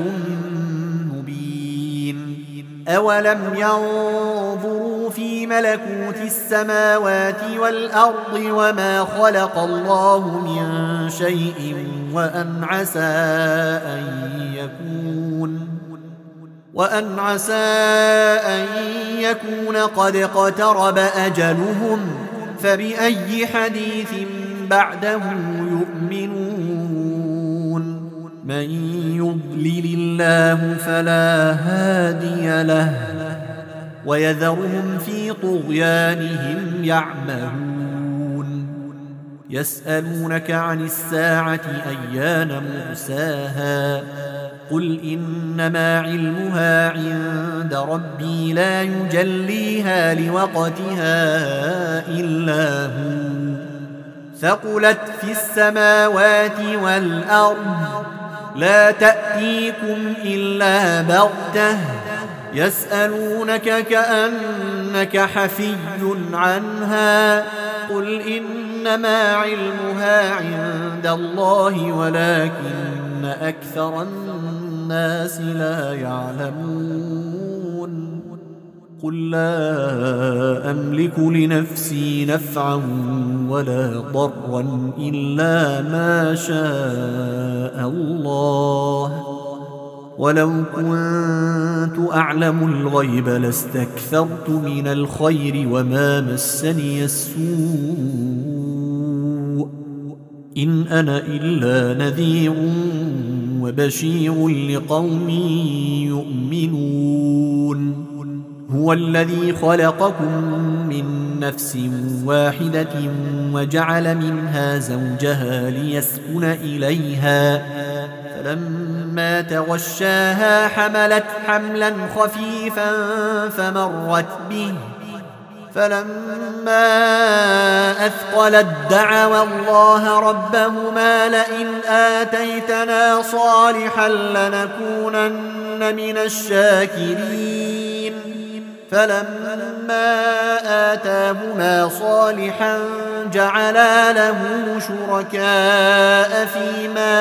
مبين أولم ينظروا في ملكوت السماوات والأرض وما خلق الله من شيء وأن عسى أن يكون وأن عسى أن يكون قد اقترب أجلهم فبأي حديث بعده يؤمنون من يضلل الله فلا هادي له ويذرهم في طغيانهم يعمهون يسألونك عن الساعة أيان مرساها قل إنما علمها عند ربي لا يجليها لوقتها إلا هو ثقلت في السماوات والأرض لا تأتيكم إلا بغتة يسألونك كأنك حفي عنها قل إنما علمها عند الله ولكن أكثر الناس لا يعلمون قل لا أملك لنفسي نفعا ولا ضرا إلا ما شاء الله ولو كنت أعلم الغيب لاستكثرت من الخير وما مسني السوء إن أنا إلا نذير وبشير لقوم يؤمنون هو الذي خلقكم من نفس واحدة وجعل منها زوجها ليسكن إليها فلما تغشاها حملت حملا خفيفا فمرت به فلما أثقلت دعوا الله ربهما لئن آتيتنا صالحا لنكونن من الشاكرين فلما آتاهما صالحا جعلا له شركاء فيما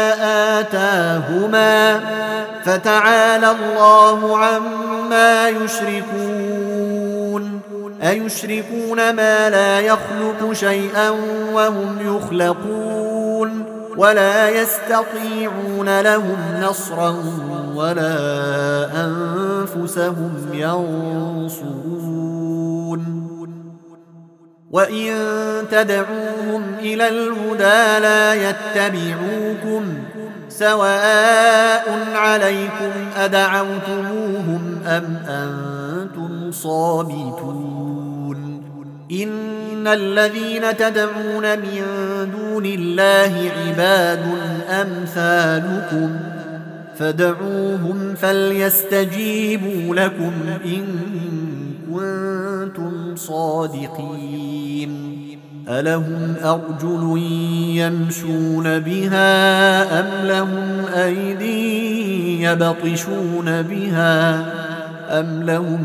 آتاهما فتعالى الله عما يشركون أيشركون ما لا يخلق شيئا وهم يخلقون ولا يستطيعون لهم نصرا ولا أنفسهم ينصرون وإن تدعوهم إلى الهدى لا يتبعوكم سواء عليكم أدعوتموهم أم أنتم صامتون إن الذين تدعون من دون الله عباد أمثالكم فدعوهم فليستجيبوا لكم إن كنتم صادقين ألهم أرجل يمشون بها أم لهم أيدي يبطشون بها أم لهم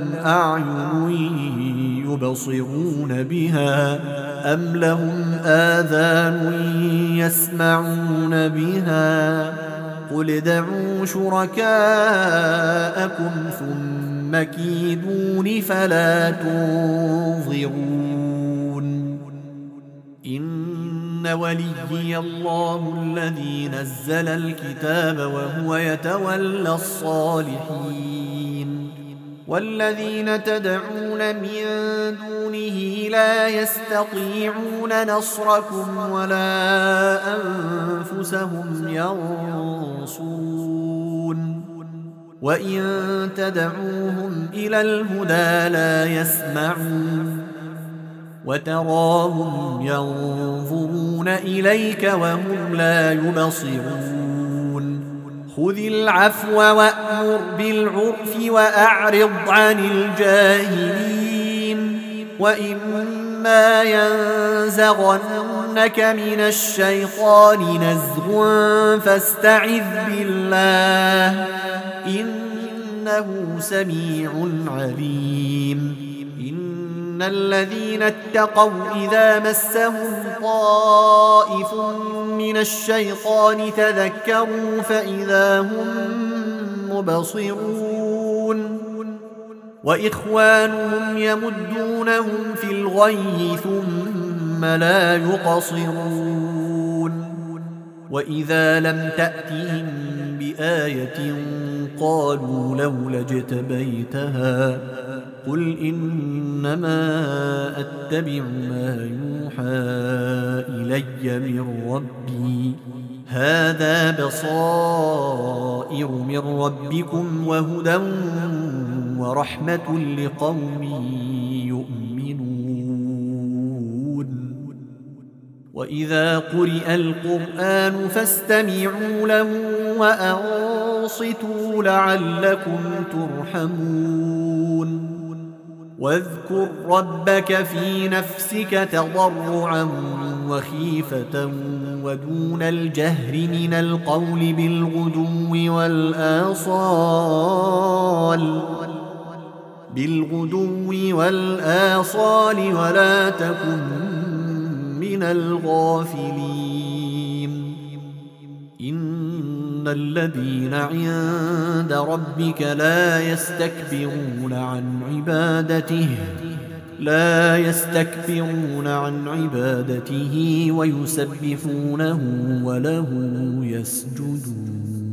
أعين يبصرون بها أم لهم آذان يسمعون بها قل ادعوا شركاءكم ثم كيدون فلا تنظرون إن وليي الله الذي نزل الكتاب وهو يتولى الصالحين والذين تدعون من دونه لا يستطيعون نصركم ولا أنفسهم ينصرون وإن تدعوهم إلى الهدى لا يسمعون وتراهم ينظرون إليك وهم لا يبصرون خذ العفو وأمر بالعرف وأعرض عن الجاهلين وإما ينزغنك من الشيطان نزغ فاستعذ بالله إنه سميع عليم إن الذين اتقوا إذا مسهم طائف من الشيطان تذكروا فإذا هم مبصرون وإخوانهم يمدونهم في الغي ثم لا يقصرون وإذا لم تأتهم بآية قالوا لولا اجتبيتها قل إنما أتبع ما يوحى إلي من ربي هذا بصائر من ربكم وهدى ورحمة لقوم يؤمنون وإذا قرئ القرآن فاستمعوا له وأنصتوا لعلكم ترحمون واذكر ربك في نفسك تضرعا وخيفة ودون الجهر من القول بالغدو والآصال بالغدو والآصال ولا تكن من الغافلين إن الذين عند ربك لا يستكبرون عن عبادته لا يستكبرون عن عبادته ويسبحونه وله يسجدون.